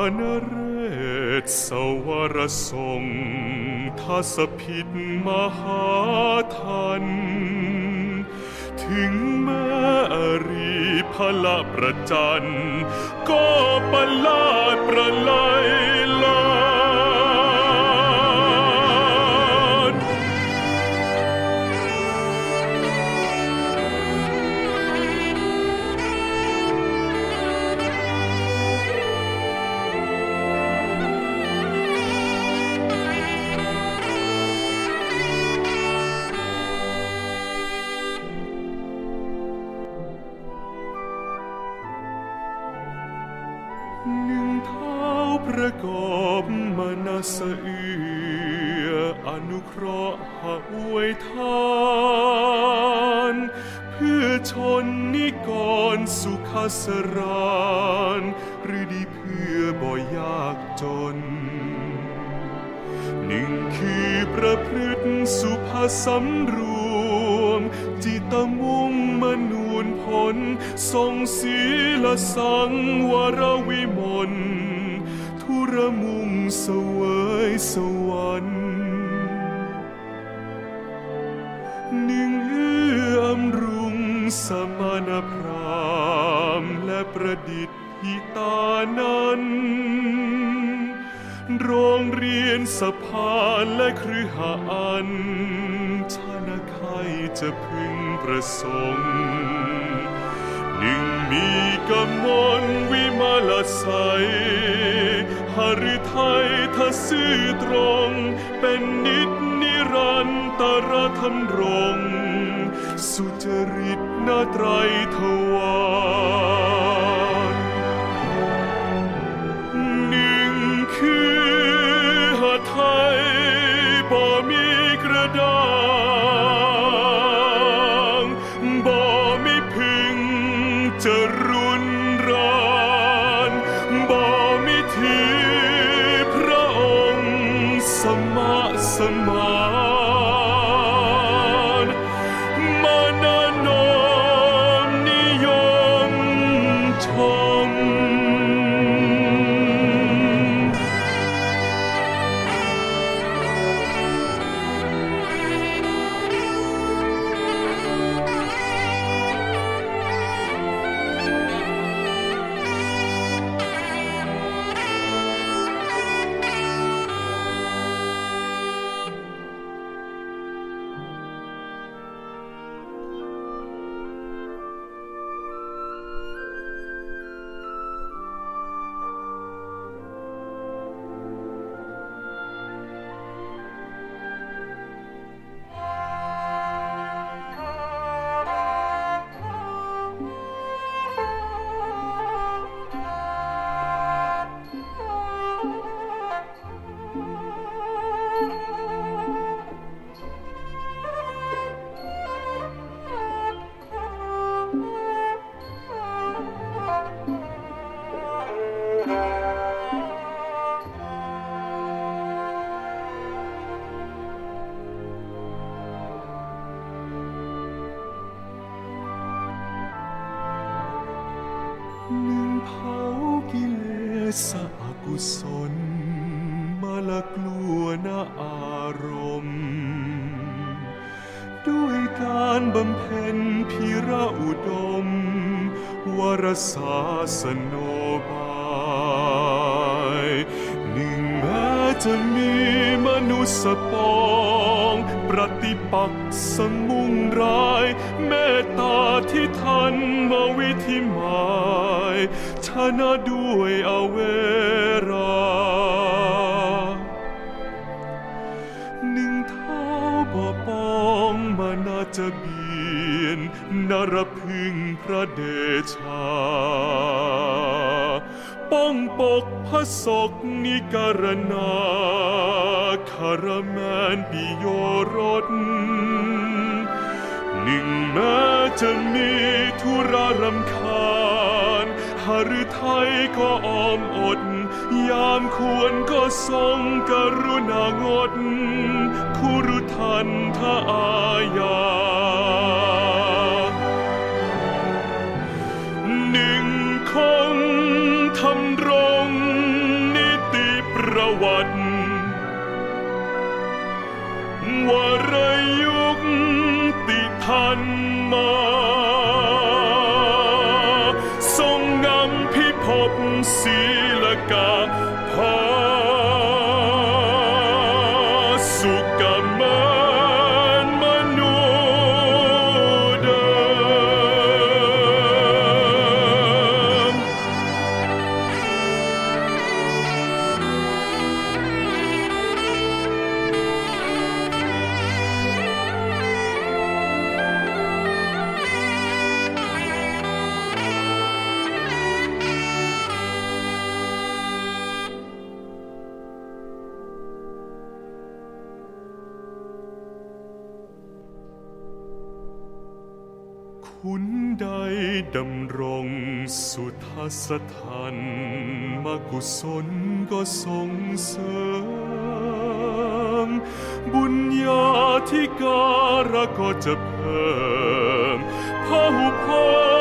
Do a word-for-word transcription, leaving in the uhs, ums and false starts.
นเรศสวรทรงทัสพิษมหาทันถึงแม้อรีพละประจันก็ประหลาดประไลลานหนึ่งเท้าประกอบมนัสเอืออนุเคราะห์หาอวยทานเพื่อชนนิกรสุขสรานหรือดีเพื่อบ่ยากจนหนึ่งคือประพฤติสุภาพสำรวมจิตมุ่งมนูนผลทรงศีลสังวรวิมลทุรมุ่งเสวยสวรรค์หนึ่งเอื้ออำรุงสมณพราหมณ์และประดิษฐิตานั้นโรงเรียนสภาและคฤหาอันชนะใครจะพึงประสงค์หนึ่งมีกมลวิมลใสหฤทัยทซื่อตรงเป็นนิจนิรันตรธรรมรงสุจริตนาไตรทวารหนึ่งคือหทัยบ่มีกระด้างบ่มีพึงจะรุนแรงบ่มีทีพระองค์สมะสมานมานานมนิยมชมหนึ่งเผากิเลสอกุศลมาละกลัวนาอารมณ์ด้วยการบำเพ็ญพิระอุดมวรศาสโนบายหนึ่งแม้จะมีมนุษย์ปองปฏิปักษ์สมุ่งร้ายเมตตาที่ทันมาวิธิหมายชนะด้วยอเวราหนึ่งเท้าบ่ปองมานาจะเบียนนรพึงพระเดชาป้องปกพระศกนิการนาคารแมนปิโยรสหนึ่งแม้จะมีธุระรำคาญหฤทัยก็ออมอดยามควรก็ทรงกรุณางดคุรุทันทอาญาหนึ่งคงทำรงวัฏวรยุกติทันมาทรงนำพิภพศีลกาพาสุกมานมนุเดิมคุณใดดำรงสุทัสทันมกุศลก็ส่งเสริมบุญญาธิการก็จะเพิ่มพหุพร